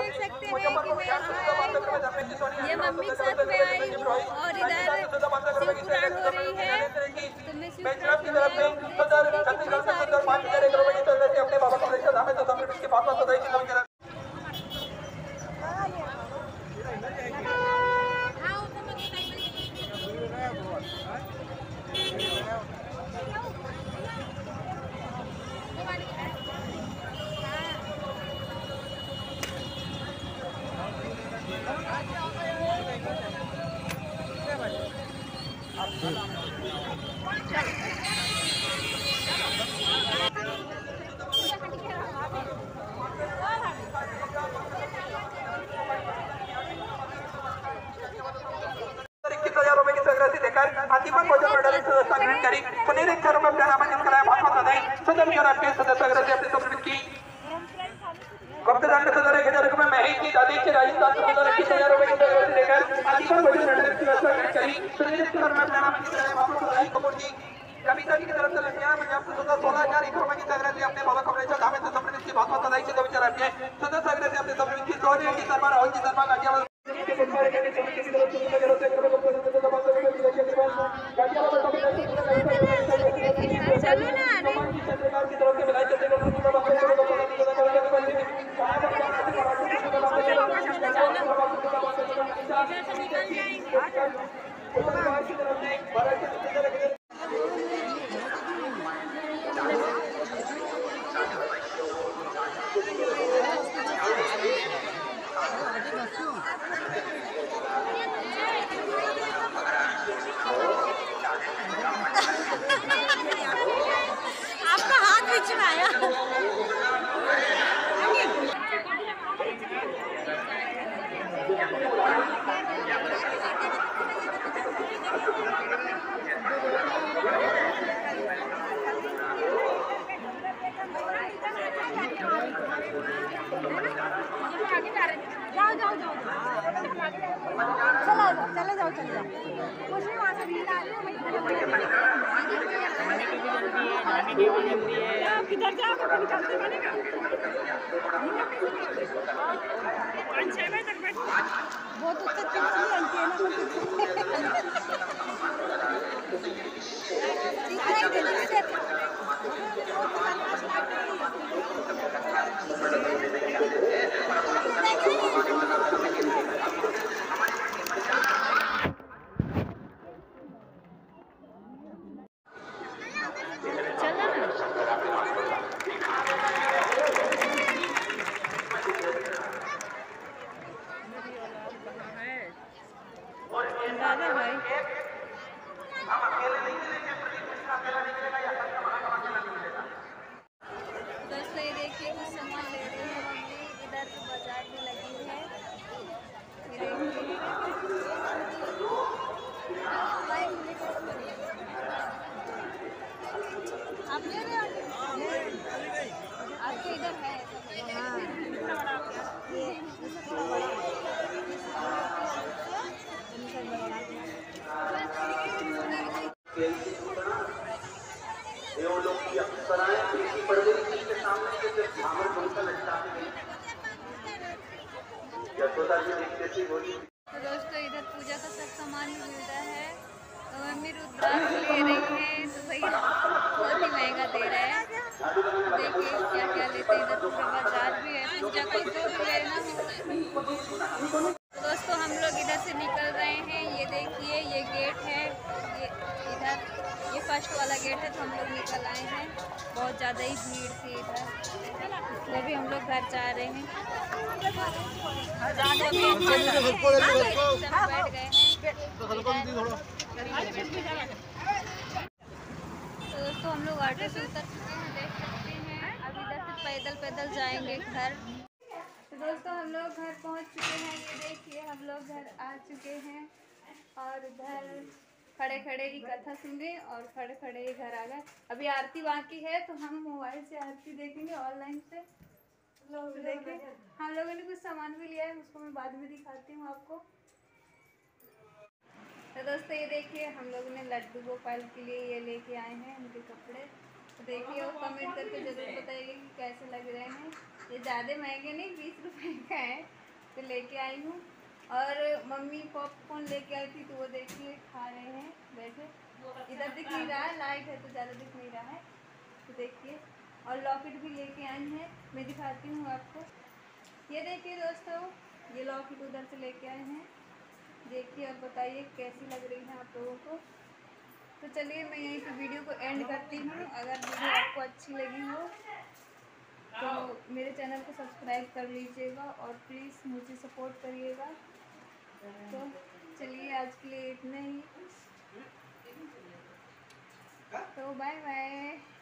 देख सकते हैं कि मैं यहाँ ये मम्मी के साथ में आई हूँ और इधर शिव पुराण हो रही है, तो मैं शिव पुराण की तरफ से कितनी सारी अपने बाबा को लेकर धामे तो समर्पित की बात बताई थी। आजीवन भोजन मंडळी सदस्य ग्रहणकारी पुणे कर्म नामांकन कराया भागवत नहीं सदन के राष्ट्रीय सदस्य ग्रहण अपनी समर्पित की भक्तदान सदर 1000 रुपए में ही की दादी के राजस्थान सदर 21000 रुपए की तरफ से लेकर आजीवन भोजन मंडळी सदस्य ग्रहणकारी पुणे कर्म नामांकन कराया भागवत नहीं कपूर जी कविता जी की तरफ से लड़कियां पंजाब से 16000 रुपए की तरफ से अपने बाबा कमरेश धामे से समर्पित की भागवत नहीं से दो विचार आपके सदस्य ग्रहण से अपने समर्पित की सोने की दरबार और की दरबार गाजियाबाद चलो ना आपका हाथ बीच में आया। जाओ जाओ जाओ चले जाओ चले जाओ कुछ नहीं वहाँ से नींद आ रही है किधर जाओ निकलते बनेगा 5-6 बजे तक बैठ बहुत उत्तर चिड़चिड़ी बनती है दोस्तों ये देखिए कुछ सामान ले रही है मम्मी इधर बाजार में लगी है। आप ले रहे हो आपके इधर है तो दोस्तों इधर पूजा का सब सामान मिलता है, तो मम्मी रुद्राक्ष ले रही है तो भाई बहुत ही महंगा दे रहा है। देखिए क्या क्या लेते हैं, इधर पूरा बाजार भी है, पूजा का जो भी लेना हो। तो दोस्तों हम लोग इधर से निकल रहे हैं, ये देखिए ये गेट है, ये इधर ये फर्स्ट वाला गेट है, तो हम लोग निकल आए हैं। बहुत ज़्यादा ही भीड़ थी इधर, इसलिए भी हम लोग घर जा रहे हैं। बैठ गए हैं तो दोस्तों हम लोग ऑटो से उतर चुके हैं, देख सकते हैं। अब इधर से पैदल पैदल जाएंगे घर। तो दोस्तों हम लोग घर पहुंच चुके हैं, ये देखिए हम लोग घर आ चुके हैं और इधर खड़े खड़े ही कथा सुने और खड़े खड़े ही घर आ गए। अभी आरती बाकी है तो हम मोबाइल से आरती देखेंगे, ऑनलाइन से लोग देखें। हम लोगों ने कुछ सामान भी लिया है, उसको मैं बाद में दिखाती हूँ आपको। तो दोस्तों ये देखिए हम लोगों ने लड्डू गोपाल के लिए ये लेके आए हैं उनके कपड़े। तो देखिए और कमेंट करके ज़रूर बताइए कि कैसे लग रहे हैं। ये ज़्यादा महंगे नहीं, 20 रुपए का है, तो लेके आई हूँ। और मम्मी पॉपकॉर्न लेके आई थी, तो वो देखिए खा रहे हैं बैठे। इधर दिख नहीं रहा है, लाइट है तो ज़्यादा दिख नहीं रहा है, तो देखिए। और लॉकेट भी लेके आई हैं, मैं दिखाती हूँ आपको। ये देखिए दोस्तों, ये लॉकेट उधर से लेके आए हैं। देखिए और बताइए कैसी लग रही है आप लोगों को। तो चलिए मैं यहीं पे वीडियो को एंड करती हूँ। अगर वीडियो आपको अच्छी लगी हो तो मेरे चैनल को सब्सक्राइब कर लीजिएगा और प्लीज़ मुझे सपोर्ट करिएगा। तो चलिए आज के लिए इतना ही। तो बाय बाय।